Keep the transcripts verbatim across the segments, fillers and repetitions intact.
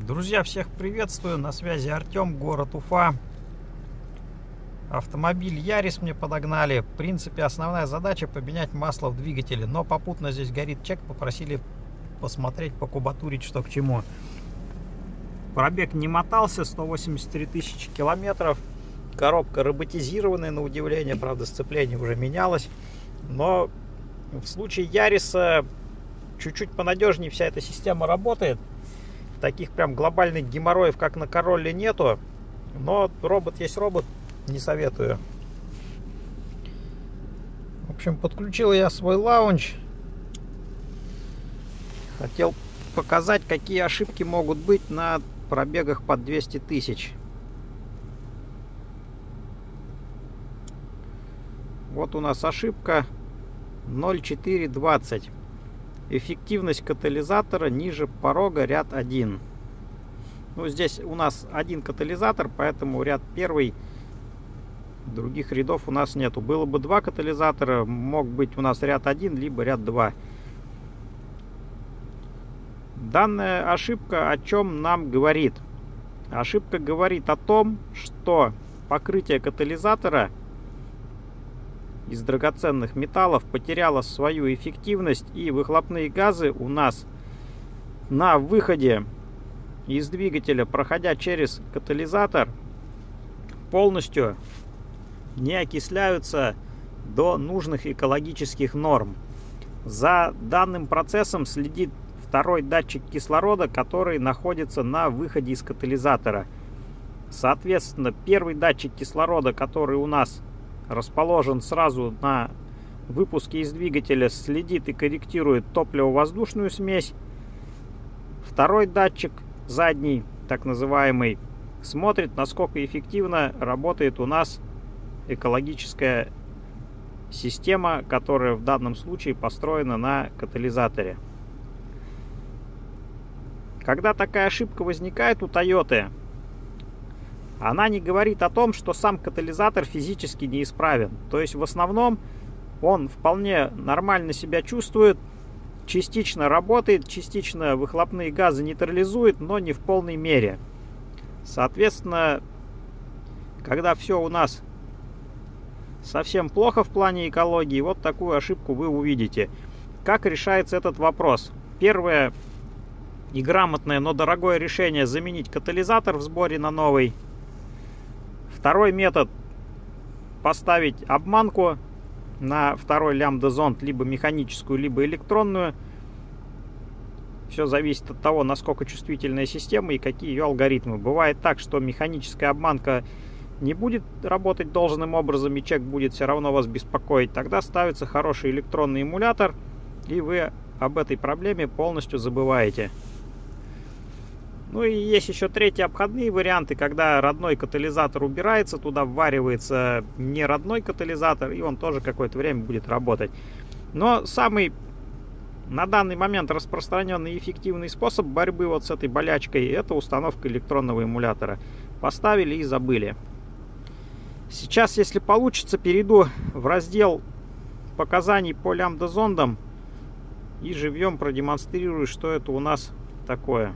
Друзья, всех приветствую, на связи Артем, город Уфа. Автомобиль Ярис мне подогнали. В принципе, основная задача поменять масло в двигателе, но попутно здесь горит чек, попросили посмотреть, покубатурить, что к чему. Пробег не мотался, сто восемьдесят три тысячи километров. Коробка роботизированная, на удивление, правда, сцепление уже менялось. Но в случае Яриса чуть-чуть понадежнее вся эта система работает. Таких прям глобальных геморроев, как на Королле, нету. Но робот есть робот, не советую. В общем, подключил я свой лаунч. Хотел показать, какие ошибки могут быть на пробегах под двести тысяч. Вот у нас ошибка ноль четыре двадцать. Эффективность катализатора ниже порога, ряд один. Ну, здесь у нас один катализатор, поэтому ряд первый, других рядов у нас нету. Было бы два катализатора, мог быть у нас ряд один, либо ряд два. Данная ошибка о чем нам говорит? Ошибка говорит о том, что покрытие катализатора из драгоценных металлов потеряла свою эффективность, и выхлопные газы у нас на выходе из двигателя, проходя через катализатор, полностью не окисляются до нужных экологических норм. За данным процессом следит второй датчик кислорода, который находится на выходе из катализатора. Соответственно, первый датчик кислорода, который у нас расположен сразу на выпуске из двигателя, следит и корректирует топливо-воздушную смесь. Второй датчик, задний, так называемый, смотрит, насколько эффективно работает у нас экологическая система, которая в данном случае построена на катализаторе. Когда такая ошибка возникает у Toyota, она не говорит о том, что сам катализатор физически неисправен. То есть в основном он вполне нормально себя чувствует, частично работает, частично выхлопные газы нейтрализует, но не в полной мере. Соответственно, когда все у нас совсем плохо в плане экологии, вот такую ошибку вы увидите. Как решается этот вопрос? Первое и грамотное, но дорогое решение — заменить катализатор в сборе на новый. Второй метод — поставить обманку на второй лямбда-зонд, либо механическую, либо электронную. Все зависит от того, насколько чувствительная система и какие ее алгоритмы. Бывает так, что механическая обманка не будет работать должным образом, и чек будет все равно вас беспокоить. Тогда ставится хороший электронный эмулятор, и вы об этой проблеме полностью забываете. Ну и есть еще третьи обходные варианты, когда родной катализатор убирается, туда вваривается не родной катализатор, и он тоже какое-то время будет работать. Но самый на данный момент распространенный и эффективный способ борьбы вот с этой болячкой — это установка электронного эмулятора. Поставили и забыли. Сейчас, если получится, перейду в раздел показаний по лямбда-зондам и живьем продемонстрирую, что это у нас такое.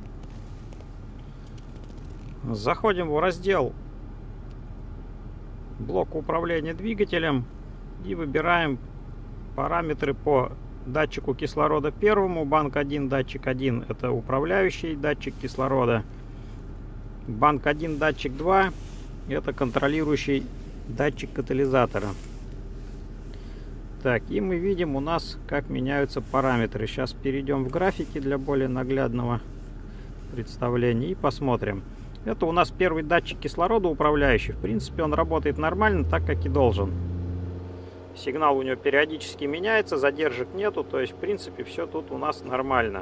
Заходим в раздел блока управления двигателем и выбираем параметры по датчику кислорода первому. Банк один, датчик один — это управляющий датчик кислорода. Банк один, датчик два — это контролирующий датчик катализатора. Так, и мы видим у нас, как меняются параметры. Сейчас перейдем в графики для более наглядного представления и посмотрим. Это у нас первый датчик кислорода управляющий. В принципе, он работает нормально, так как и должен. Сигнал у него периодически меняется, задержек нету. То есть, в принципе, все тут у нас нормально.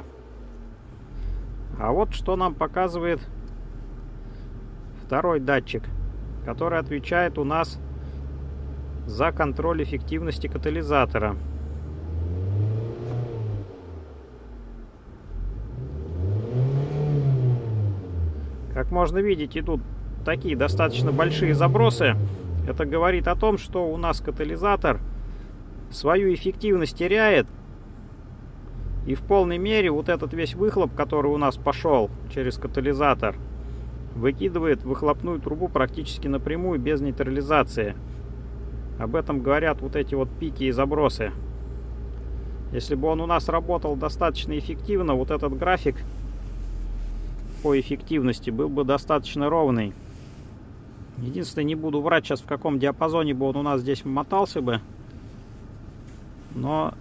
А вот что нам показывает второй датчик, который отвечает у нас за контроль эффективности катализатора. Как можно видеть, идут такие достаточно большие забросы. Это говорит о том, что у нас катализатор свою эффективность теряет И в полной мере вот этот весь выхлоп, который у нас пошел через катализатор, выкидывает выхлопную трубу практически напрямую, без нейтрализации. Об этом говорят вот эти вот пики и забросы. Если бы он у нас работал достаточно эффективно, вот этот график по эффективности был бы достаточно ровный. Единственное, не буду врать сейчас, в каком диапазоне бы он у нас здесь мотался бы. Но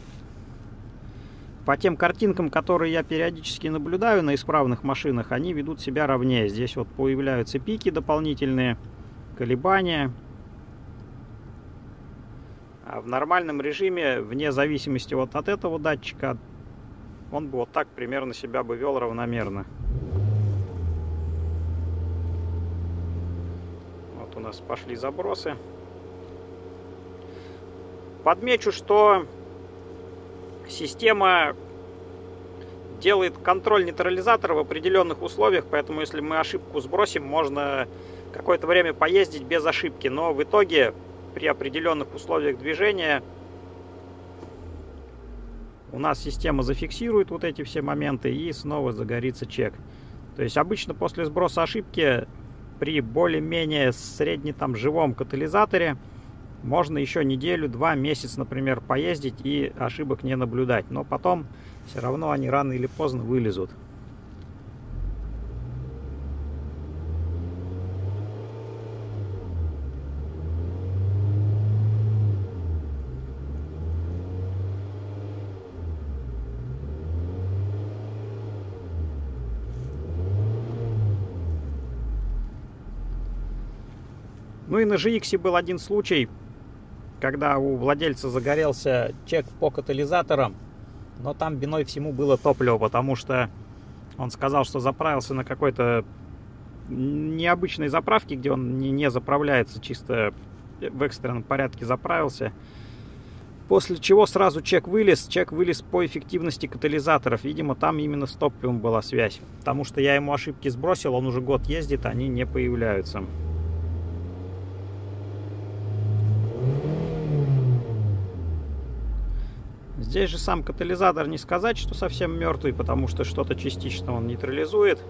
по тем картинкам, которые я периодически наблюдаю на исправных машинах, они ведут себя ровнее. Здесь вот появляются пики дополнительные, колебания. А в нормальном режиме, вне зависимости вот от этого датчика, он бы вот так примерно себя бы вел равномерно. Вот у нас пошли забросы. Подмечу, что система делает контроль нейтрализатора в определенных условиях, поэтому если мы ошибку сбросим, можно какое-то время поездить без ошибки, но в итоге при определенных условиях движения у нас система зафиксирует вот эти все моменты и снова загорится чек. То есть обычно после сброса ошибки при более-менее средне там живом катализаторе можно еще неделю, два, месяц, например, поездить и ошибок не наблюдать. Но потом все равно они рано или поздно вылезут. Ну и на джи икс был один случай, когда у владельца загорелся чек по катализаторам, но там виной всему было топливо, потому что он сказал, что заправился на какой-то необычной заправке, где он не, не заправляется, чисто в экстренном порядке заправился. После чего сразу чек вылез, чек вылез по эффективности катализаторов. Видимо, там именно с топливом была связь, потому что я ему ошибки сбросил, он уже год ездит, они не появляются. Здесь же сам катализатор не сказать, что совсем мертвый, потому что что-то частично он нейтрализует.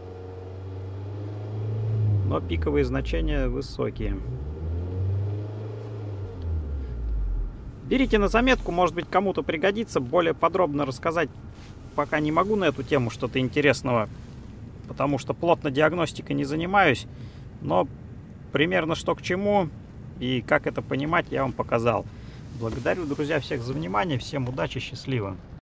Но пиковые значения высокие. Берите на заметку, может быть, кому-то пригодится. Более подробно рассказать пока не могу на эту тему что-то интересного, потому что плотно диагностикой не занимаюсь. Но примерно что к чему и как это понимать, я вам показал. Благодарю, друзья, всех за внимание. Всем удачи, счастливо.